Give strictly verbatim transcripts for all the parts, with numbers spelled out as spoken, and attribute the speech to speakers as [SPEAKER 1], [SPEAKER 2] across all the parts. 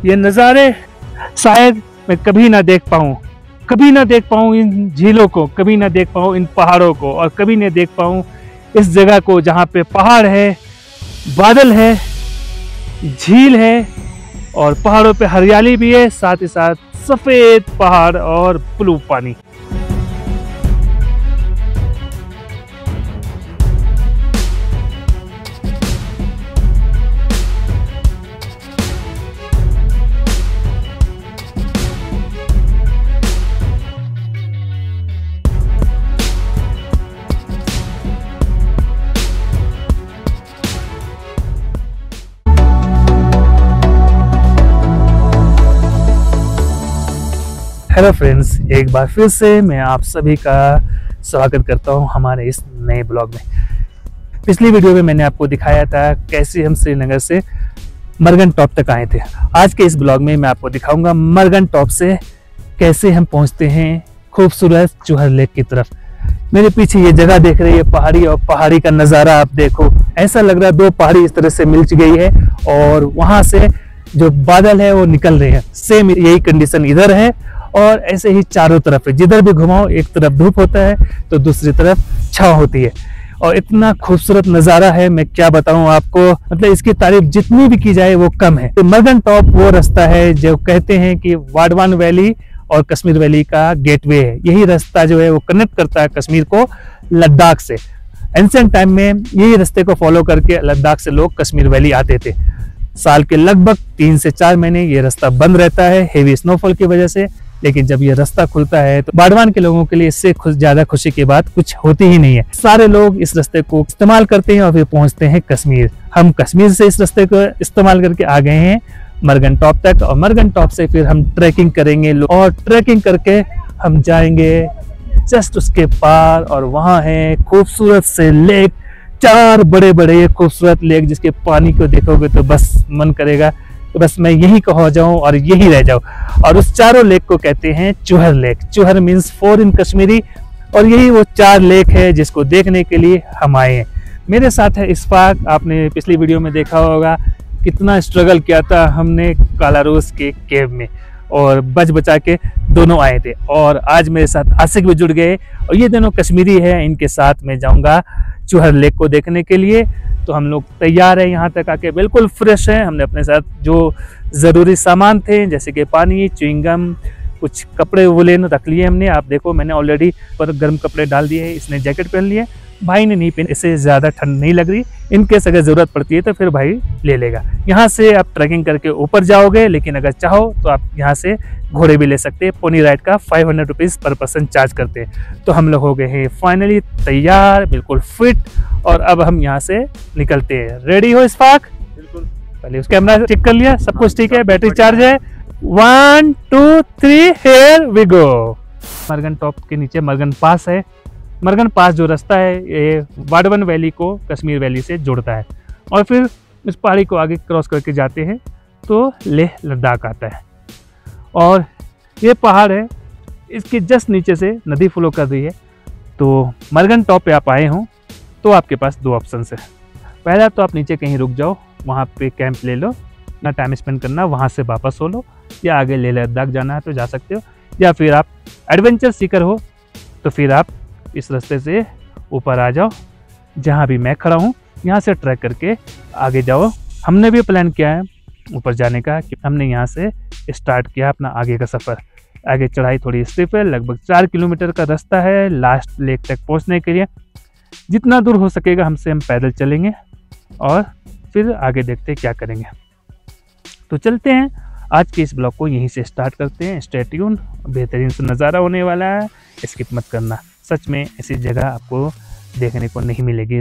[SPEAKER 1] ये नज़ारे शायद मैं कभी ना देख पाऊँ, कभी ना देख पाऊँ इन झीलों को, कभी ना देख पाऊँ इन पहाड़ों को, और कभी ना देख पाऊँ इस जगह को जहाँ पे पहाड़ है, बादल है, झील है और पहाड़ों पे हरियाली भी है, साथ ही साथ सफ़ेद पहाड़ और ब्लू पानी। हेलो फ्रेंड्स, एक बार फिर से मैं आप सभी का स्वागत करता हूं हमारे इस नए ब्लॉग में। पिछली वीडियो में मैंने आपको दिखाया था कैसे हम श्रीनगर से मरगन टॉप तक आए थे। आज के इस ब्लॉग में मैं आपको दिखाऊंगा मरगन टॉप से कैसे हम पहुंचते हैं खूबसूरत चूहर लेक की तरफ। मेरे पीछे ये जगह देख रही है पहाड़ी, और पहाड़ी का नज़ारा आप देखो, ऐसा लग रहा है दो पहाड़ी इस तरह से मिल गई है और वहाँ से जो बादल है वो निकल रहे हैं। सेम यही कंडीशन इधर है और ऐसे ही चारों तरफ है। जिधर भी घुमाओ एक तरफ धूप होता है तो दूसरी तरफ छांव होती है, और इतना खूबसूरत नज़ारा है मैं क्या बताऊं आपको। मतलब इसकी तारीफ जितनी भी की जाए वो कम है। तो मरगन टॉप वो रास्ता है जो कहते हैं कि वाडवान वैली और कश्मीर वैली का गेटवे है। यही रास्ता जो है वो कनेक्ट करता है कश्मीर को लद्दाख से। एंशिएंट टाइम में यही रास्ते को फॉलो करके लद्दाख से लोग कश्मीर वैली आते थे। साल के लगभग तीन से चार महीने ये रास्ता बंद रहता है हेवी स्नोफॉल की वजह से, लेकिन जब ये रास्ता खुलता है तो बाडवान के लोगों के लिए इससे ज्यादा खुशी की बात कुछ होती ही नहीं है। सारे लोग इस रास्ते को इस्तेमाल करते हैं और फिर पहुंचते हैं कश्मीर। हम कश्मीर से इस रास्ते को इस्तेमाल करके आ गए हैं मरगन टॉप तक, और मरगन टॉप से फिर हम ट्रैकिंग करेंगे और ट्रैकिंग करके हम जाएंगे जस्ट उसके पार, और वहाँ है खूबसूरत से लेक, चार बड़े बड़े खूबसूरत लेक जिसके पानी को देखोगे तो बस मन करेगा तो बस मैं यही कहो जाऊं और यही रह जाऊं। और उस चारों लेक को कहते हैं Chuhar lake. Chuhar means four in Kashmiri, और यही वो चार लेक है जिसको देखने के लिए हम आए हैं। मेरे साथ है इशफाक। आपने पिछली वीडियो में देखा होगा कितना स्ट्रगल किया था हमने कालारोस के केव में, और बच बचा के दोनों आए थे। और आज मेरे साथ आशिक भी जुड़ गए, और ये दोनों कश्मीरी है। इनके साथ मैं जाऊंगा चूहर लेक को देखने के लिए। तो हम लोग तैयार हैं, यहाँ तक आके बिल्कुल फ्रेश हैं। हमने अपने साथ जो ज़रूरी सामान थे जैसे कि पानी, च्युइंगम, कुछ कपड़े वुलेन रख लिए हमने। आप देखो मैंने ऑलरेडी पर गर्म कपड़े डाल दिए हैं। इसने जैकेट पहन लिए, भाई ने नहीं पहनी, इससे ज़्यादा ठंड नहीं लग रही। इनकेस अगर ज़रूरत पड़ती है तो फिर भाई ले लेगा। यहाँ से आप ट्रैकिंग करके ऊपर जाओगे, लेकिन अगर चाहो तो आप यहाँ से घोड़े भी ले सकते हैं। पोनी राइड का five hundred rupees per person charge करते हैं। तो हम लोग हो गए हैं फाइनली तैयार, बिल्कुल फिट, और अब हम यहाँ से निकलते हैं। रेडी हो इशफाक? बिल्कुल। पहले उस कैमरा चेक कर लिया, सब कुछ ठीक है, बैटरी चार्ज है। One two three here we go. Margan top के नीचे मरगन पास है। मरगन पास जो रास्ता है ये वाडवन वैली को कश्मीर वैली से जोड़ता है, और फिर इस पहाड़ी को आगे क्रॉस करके जाते हैं तो लेह लद्दाख आता है। और ये पहाड़ है, इसके जस्ट नीचे से नदी फ्लो कर रही है। तो मरगन टॉप पे आप आए हों तो आपके पास दो ऑप्शन है। पहला तो आप नीचे कहीं रुक जाओ, वहाँ पे कैंप ले लो, ना टाइम स्पेंड करना, वहाँ से वापस हो लो, या आगे लेह लद्दाख जाना है तो जा सकते हो। या फिर आप एडवेंचर सीकर हो तो फिर आप इस रास्ते से ऊपर आ जाओ, जहाँ भी मैं खड़ा हूँ यहाँ से ट्रैक करके आगे जाओ। हमने भी प्लान किया है ऊपर जाने का, कि हमने यहाँ से स्टार्ट किया अपना आगे का सफ़र। आगे चढ़ाई थोड़ी स्टिफ है, लगभग चार किलोमीटर का रास्ता है लास्ट लेक तक पहुँचने के लिए। जितना दूर हो सकेगा हमसे हम पैदल चलेंगे, और फिर आगे देखते हैं क्या करेंगे। तो चलते हैं, आज के इस ब्लॉग को यहीं से स्टार्ट करते हैं। स्टे ट्यून, बेहतरीन से नज़ारा होने वाला है, स्किप मत करना। सच में ऐसी जगह आपको देखने को नहीं मिलेगी।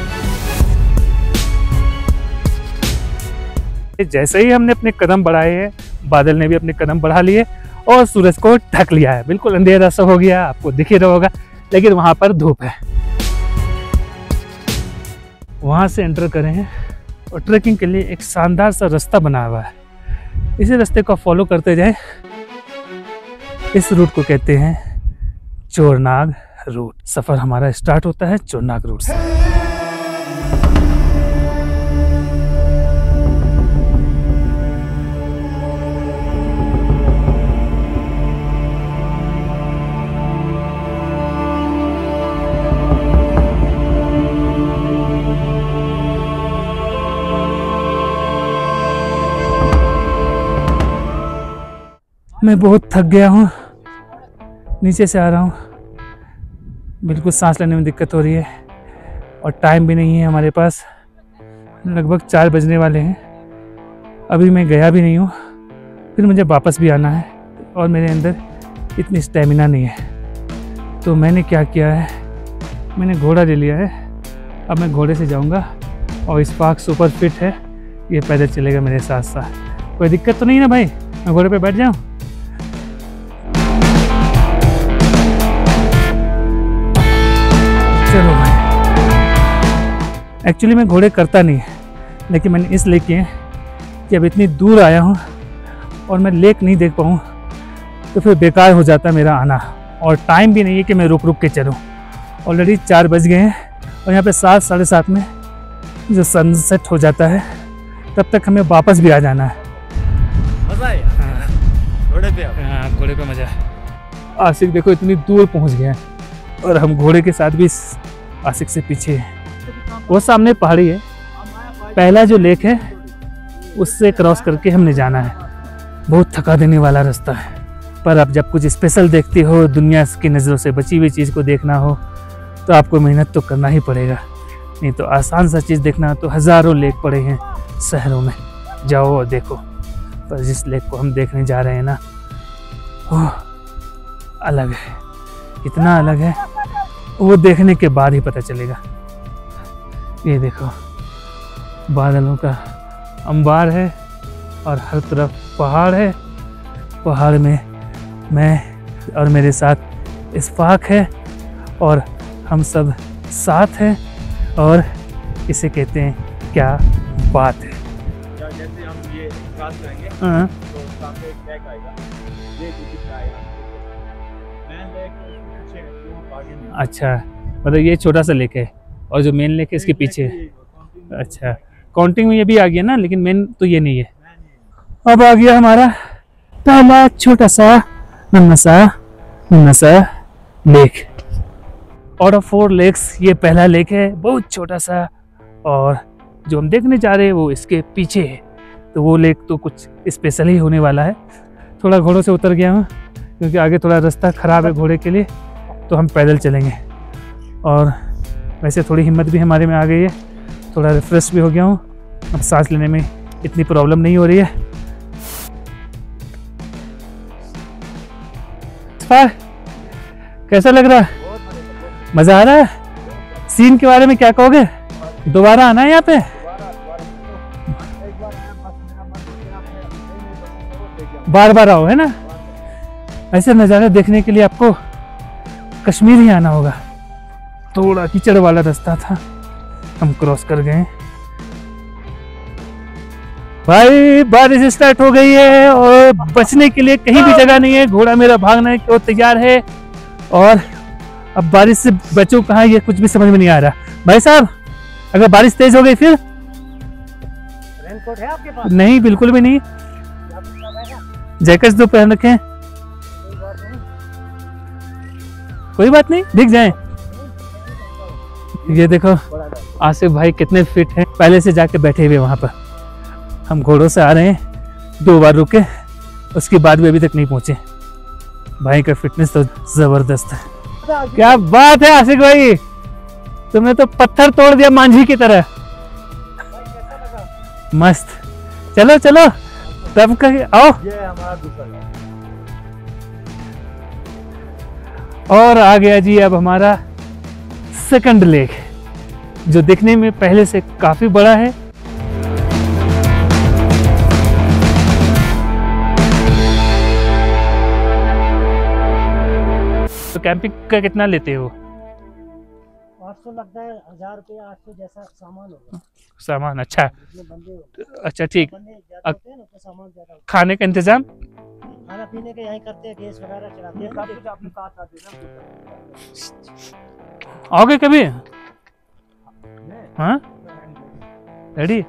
[SPEAKER 1] जैसे ही हमने अपने कदम बढ़ाए हैं, बादल ने भी अपने कदम बढ़ा लिए और सूरज को ढक लिया है। बिल्कुल अंधेरा सा हो गया, आपको दिख ही रहा होगा, लेकिन वहां पर धूप है। वहां से एंटर करें हैं और ट्रैकिंग के लिए एक शानदार सा रास्ता बना हुआ है। इसी रास्ते को फॉलो करते जाए। इस रूट को कहते हैं चोरनाग रूट। सफर हमारा स्टार्ट होता है चोरनाग रूट से। मैं बहुत थक गया हूँ, नीचे से आ रहा हूँ, बिल्कुल सांस लेने में दिक्कत हो रही है और टाइम भी नहीं है हमारे पास, लगभग चार बजने वाले हैं। अभी मैं गया भी नहीं हूँ, फिर मुझे वापस भी आना है और मेरे अंदर इतनी स्टेमिना नहीं है। तो मैंने क्या किया है, मैंने घोड़ा ले लिया है। अब मैं घोड़े से जाऊँगा और इस्फाक सुपर फिट है, ये पैदल चलेगा मेरे साथ साथ। कोई दिक्कत तो नहीं ना भाई, मैं घोड़े पे बैठ जाऊँ? चलो भाई। एक्चुअली मैं घोड़े करता नहीं है, लेकिन मैंने इसलिए किए कि अब इतनी दूर आया हूँ और मैं लेक नहीं देख पाऊँ तो फिर बेकार हो जाता मेरा आना, और टाइम भी नहीं है कि मैं रुक रुक के चलूँ। ऑलरेडी चार बज गए हैं और यहाँ पे सात साढ़े सात में जो सनसेट हो जाता है, तब तक हमें वापस भी आ जाना है।
[SPEAKER 2] मजा है घोड़े पे।
[SPEAKER 1] हाँ, घोड़े पे मजा है। आशिक देखो इतनी दूर पहुँच गया है और हम घोड़े के साथ भी आशिक से पीछे हैं। वो सामने पहाड़ी है, पहला जो लेक है उससे क्रॉस करके हमने जाना है। बहुत थका देने वाला रास्ता है, पर अब जब कुछ स्पेशल देखते हो, दुनिया की नज़रों से बची हुई चीज़ को देखना हो, तो आपको मेहनत तो करना ही पड़ेगा। नहीं तो आसान सा चीज़ देखना तो हज़ारों लेक पड़े हैं शहरों में, जाओ और देखो। पर जिस लेक को हम देखने जा रहे हैं ना, वो अलग है। कितना अलग है वो देखने के बाद ही पता चलेगा। ये देखो, बादलों का अंबार है और हर तरफ पहाड़ है। पहाड़ में मैं और मेरे साथ इस्फाक है और हम सब साथ हैं, और इसे कहते हैं क्या बात है।
[SPEAKER 2] जैसे हम ये क्रॉस करेंगे
[SPEAKER 1] हाँ,
[SPEAKER 2] तो सामने एक लेक आएगा, ये दिख आएगा, मेन लेक पीछे है, वो आगे नहीं।
[SPEAKER 1] अच्छा, मतलब ये छोटा सा लेक है और जो मेन लेक है इसके पीछे है। अच्छा, काउंटिंग में ये भी आ गया ना, लेकिन मेन तो ये नहीं है। अब आ गया हमारा पहला छोटा सा नन्हा सा नन्हा सा lake. Out of four lakes ये पहला लेक है, बहुत छोटा सा, और जो हम देखने जा रहे हैं वो इसके पीछे है। तो वो लेक तो कुछ स्पेशल ही होने वाला है। थोड़ा घोड़ों से उतर गया हूँ क्योंकि आगे थोड़ा रास्ता ख़राब है घोड़े के लिए, तो हम पैदल चलेंगे। और वैसे थोड़ी हिम्मत भी हमारे में आ गई है, थोड़ा रिफ्रेश भी हो गया हूँ, अब सांस लेने में इतनी प्रॉब्लम नहीं हो रही है। कैसा लग रहा है? मज़ा आ रहा है? सीन के बारे में क्या कहोगे? दोबारा आना है यहाँ पे? बार बार आओ, है ना? ऐसे नज़ारे देखने के लिए आपको कश्मीर ही आना होगा। थोड़ा कीचड़ वाला रास्ता था, हम क्रॉस कर गए। भाई बारिश स्टार्ट हो गई है और बचने के लिए कहीं भी जगह नहीं है। घोड़ा मेरा भागने को तैयार है और अब बारिश से बचो कहाँ, ये कुछ भी समझ में नहीं आ रहा। भाई साहब, अगर बारिश तेज हो गई फिर?
[SPEAKER 2] रेनकोट है आपके पास?
[SPEAKER 1] नहीं, बिल्कुल भी नहीं। जैकेट्स दो पहन रखे हैं। कोई बात नहीं, दिख जाए। ये देखो आसिफ भाई कितने फिट हैं, पहले से जाके बैठे हुए वहां पर। हम घोड़ों से आ रहे हैं, दो बार रुके, उसके बाद भी अभी तक नहीं पहुंचे। भाई का फिटनेस तो जबरदस्त है। क्या बात है आशिक भाई, तुमने तो पत्थर तोड़ दिया मांझी की तरह। मस्त। चलो चलो तब कहीं आओ।
[SPEAKER 2] ये हमारा दूसरा
[SPEAKER 1] और आ गया जी अब हमारा सेकंड लेक, जो दिखने में पहले से काफी बड़ा है। तो कैंपिंग का कितना लेते हो?
[SPEAKER 3] आठ सौ लगता है, हजार रुपये आठ सौ जैसा सामान होगा।
[SPEAKER 1] सामान? अच्छा
[SPEAKER 3] बंदे होते
[SPEAKER 1] अच्छा ठीक।
[SPEAKER 3] बंदे ज्यादा होते हैं ना तो सामान ज्यादा होता
[SPEAKER 1] खाने का इंतजाम?
[SPEAKER 3] है। खाना पीने का यहीं करते हैं, गैस वगैरह चलाते हैं। सब कुछ अपने साथ आते हैं।
[SPEAKER 1] आओगे कभी? हाँ, रेडी?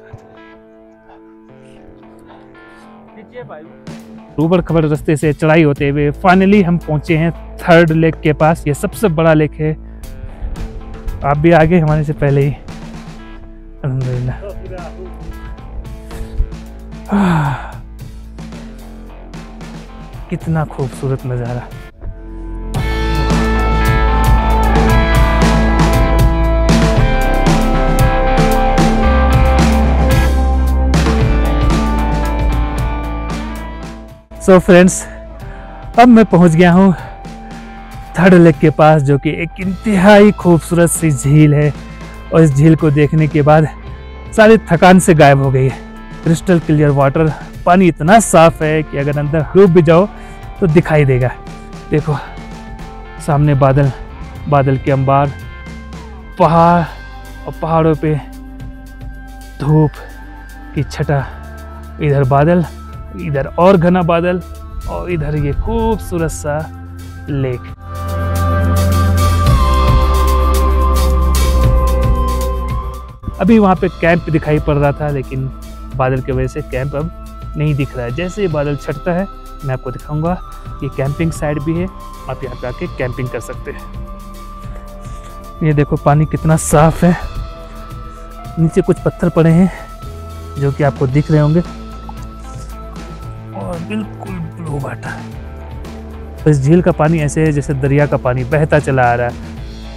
[SPEAKER 1] ऊबड़ खबड़ रास्ते से चढ़ाई होते हुए फाइनली हम पहुंचे हैं थर्ड लेक के पास। ये सबसे बड़ा लेक है। आप भी आगे हमारे से पहले ही, अल्हम्दुलिल्लाह। कितना खूबसूरत नज़ारा। सो फ्रेंड्स, अब मैं पहुंच गया हूं थर्ड लेक के पास, जो कि एक इंतहाई खूबसूरत सी झील है। और इस झील को देखने के बाद सारी थकान से गायब हो गई है। क्रिस्टल क्लियर वाटर, पानी इतना साफ है कि अगर अंदर डूब भी जाओ तो दिखाई देगा। देखो सामने बादल, बादल के अंबार, पहाड़, और पहाड़ों पे धूप की छटा, इधर बादल, इधर और घना बादल, और इधर ये खूबसूरत सा लेक। अभी वहाँ पे कैंप दिखाई पड़ रहा था, लेकिन बादल की वजह से कैंप अब नहीं दिख रहा है। जैसे ये बादल छटता है मैं आपको दिखाऊंगा। ये कैंपिंग साइड भी है, आप यहाँ पे आके कैंपिंग कर सकते हैं। ये देखो पानी कितना साफ है। नीचे कुछ पत्थर पड़े हैं जो कि आपको दिख रहे होंगे, और बिल्कुल ब्लू वाटर। तो इस झील का पानी ऐसे है जैसे दरिया का पानी बहता चला आ रहा है।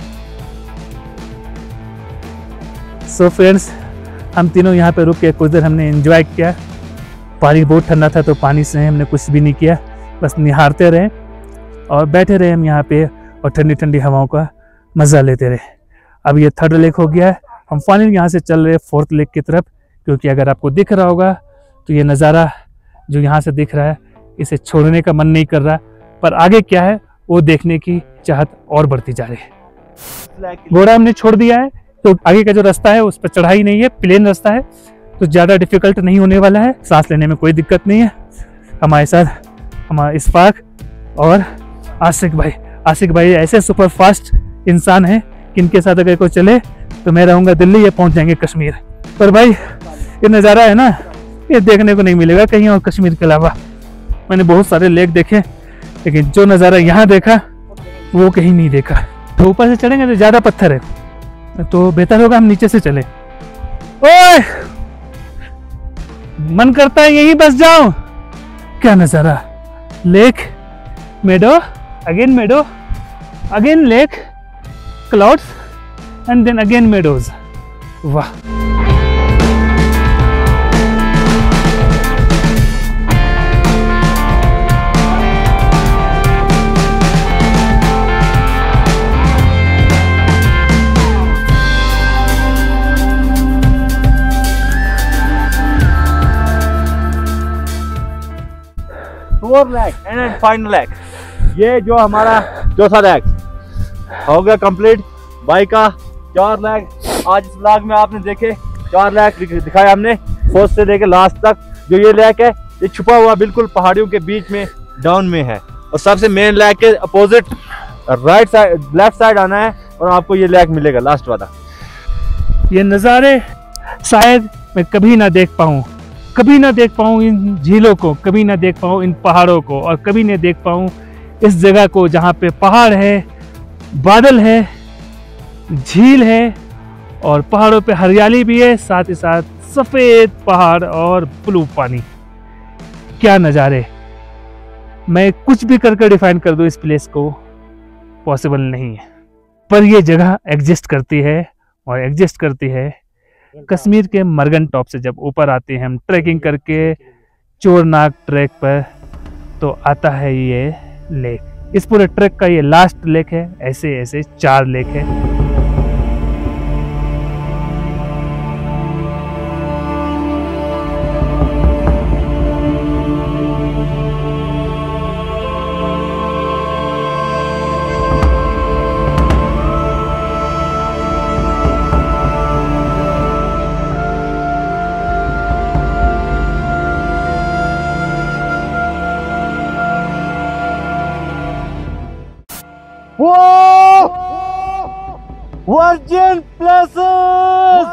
[SPEAKER 1] सो so फ्रेंड्स, हम तीनों यहाँ पे रुक के कुछ देर हमने एंजॉय किया। पानी बहुत ठंडा था तो पानी से हमने कुछ भी नहीं किया, बस निहारते रहे और बैठे रहे हम यहाँ पे, और ठंडी ठंडी हवाओं का मज़ा लेते रहे। अब ये थर्ड लेक हो गया है। हम फाइनली यहाँ से चल रहे फोर्थ लेक की तरफ, क्योंकि अगर आपको दिख रहा होगा तो ये नज़ारा जो यहाँ से दिख रहा है, इसे छोड़ने का मन नहीं कर रहा, पर आगे क्या है वो देखने की चाहत और बढ़ती जा रही है। घोड़ा हमने छोड़ दिया है, तो आगे का जो रास्ता है उस पर चढ़ाई नहीं है, प्लेन रास्ता है, तो ज़्यादा डिफिकल्ट नहीं होने वाला है। सांस लेने में कोई दिक्कत नहीं है। हमारे साथ हमारा इस्फाक और आशिक भाई। आशिक भाई ऐसे सुपर फास्ट इंसान हैं कि इनके साथ अगर कोई चले तो मैं रहूँगा दिल्ली, ये पहुँच जाएंगे कश्मीर। पर भाई ये नज़ारा है ना, ये देखने को नहीं मिलेगा कहीं और कश्मीर के अलावा। मैंने बहुत सारे लेक देखे, लेकिन जो नज़ारा यहाँ देखा वो कहीं नहीं देखा। तो ऊपर से चढ़ेंगे तो ज़्यादा पत्थर है, तो बेहतर होगा हम नीचे से चले। ओए, मन करता है यहीं बस जाऊं। क्या नज़ारा, lake, meadow, again meadow, again lake, clouds, and then again meadows. वाह।
[SPEAKER 2] Four lake and final lake, ये जो हमारा चौथा लैक हो गया कंप्लीट। बाइक का चार लैक आज इस व्लॉग में आपने देखे, चार लैक दिखाया हमने फर्स्ट से लेके लास्ट तक। जो ये लैक है ये छुपा हुआ बिल्कुल पहाड़ियों के बीच में डाउन में है, और सबसे मेन लैक के opposite right side left side आना है और आपको ये लैक मिलेगा लास्ट वाला।
[SPEAKER 1] ये नज़ारे शायद मैं कभी ना देख पाऊँ, कभी ना देख पाऊँ इन झीलों को, कभी ना देख पाऊँ इन पहाड़ों को, और कभी नहीं देख पाऊँ इस जगह को जहाँ पे पहाड़ है, बादल है, झील है, और पहाड़ों पे हरियाली भी है, साथ ही साथ सफ़ेद पहाड़ और ब्लू पानी। क्या नज़ारे, मैं कुछ भी करके डिफाइन कर दूँ इस प्लेस को, पॉसिबल नहीं है। पर ये जगह एग्जिस्ट करती है, और एग्जिस्ट करती है कश्मीर के मरगन टॉप से। जब ऊपर आते हैं हम ट्रैकिंग करके चोरनाग ट्रैक पर, तो आता है ये लेक। इस पूरे ट्रैक का ये लास्ट लेक है। ऐसे ऐसे चार लेक है।
[SPEAKER 2] Virgin places.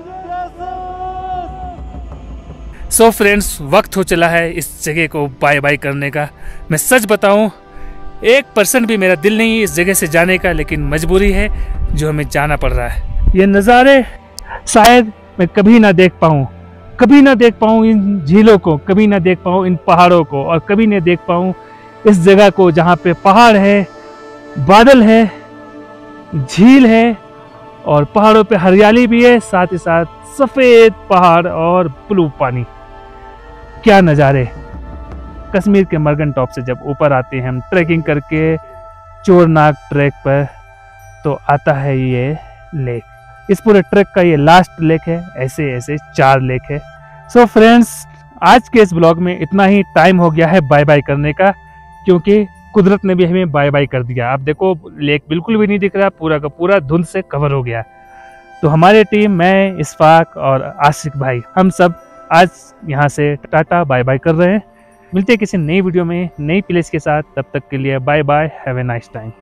[SPEAKER 1] सो फ्रेंड्स, वक्त हो चला है इस जगह को बाय बाय करने का। मैं सच बताऊं, एक परसेंट भी मेरा दिल नहीं है इस जगह से जाने का, लेकिन मजबूरी है जो हमें जाना पड़ रहा है। ये नज़ारे शायद मैं कभी ना देख पाऊं, कभी ना देख पाऊं इन झीलों को, कभी ना देख पाऊं इन पहाड़ों को, और कभी ना देख पाऊं इस जगह को जहाँ पे पहाड़ है, बादल है, झील है और पहाड़ों पे हरियाली भी है, साथ ही साथ सफेद पहाड़ और ब्लू पानी। क्या नज़ारे। कश्मीर के मर्गन टॉप से जब ऊपर आते हैं हम ट्रैकिंग करके चोरनाग ट्रैक पर, तो आता है ये लेक। इस पूरे ट्रैक का ये लास्ट लेक है, ऐसे ऐसे चार लेक है। सो so फ्रेंड्स, आज के इस ब्लॉग में इतना ही। टाइम हो गया है बाय बाय करने का, क्योंकि कुदरत ने भी हमें बाय बाय कर दिया। आप देखो लेक बिल्कुल भी नहीं दिख रहा, पूरा का पूरा धुंध से कवर हो गया। तो हमारी टीम, मैं, इस्फाक और आशिक भाई, हम सब आज यहाँ से टाटा बाय बाय कर रहे हैं। मिलते हैं किसी नई वीडियो में नई प्लेस के साथ। तब तक के लिए bye bye, have a nice time.